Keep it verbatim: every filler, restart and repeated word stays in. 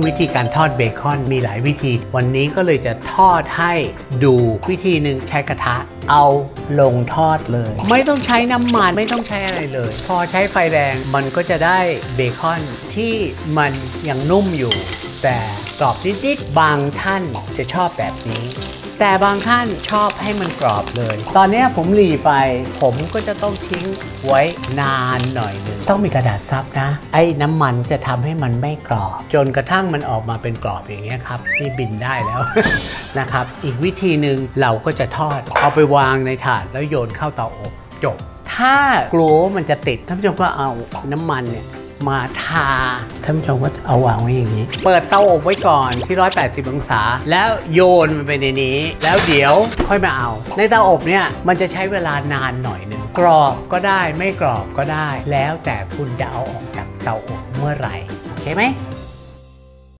วิธีการทอดเบคอนมีหลายวิธีวันนี้ก็เลยจะทอดให้ดูวิธีหนึ่งใช้กระทะเอาลงทอดเลยไม่ต้องใช้น้ำมันไม่ต้องใช้อะไรเลยพอใช้ไฟแรงมันก็จะได้เบคอนที่มันยังนุ่มอยู่แต่กรอบนิดๆบางท่านจะชอบแบบนี้แต่บางท่านชอบให้มันกรอบเลยตอนนี้ผมหลีไปผมก็จะต้องทิ้งไว้นานหน่อยนึงต้องมีกระดาษซับนะไอ้น้ำมันจะทำให้มันไม่กรอบจนกระทั่งมันออกมาเป็นกรอบอย่างเงี้ยครับนี่บินได้แล้ว นะครับอีกวิธีหนึ่งเราก็จะทอดเอาไปวางในถาดแล้วโยนเข้าเตาอบจบถ้ากลัวว่ามันจะติดท่านผู้ชมก็เอาน้ำมันเนี่ยมาทาท่านผู้ชมก็เอาวางไว้อย่างนี้เปิดเตาอบไว้ก่อนที่หนึ่งร้อยแปดสิบองศาแล้วโยนมันไปในนี้แล้วเดี๋ยวค่อยมาเอาในเตาอบเนี่ยมันจะใช้เวลานานหน่อยหนึ่งกรอบก็ได้ไม่กรอบก็ได้แล้วแต่คุณจะเอาออกจากเตาอบเมื่อไหร่โอเคไหม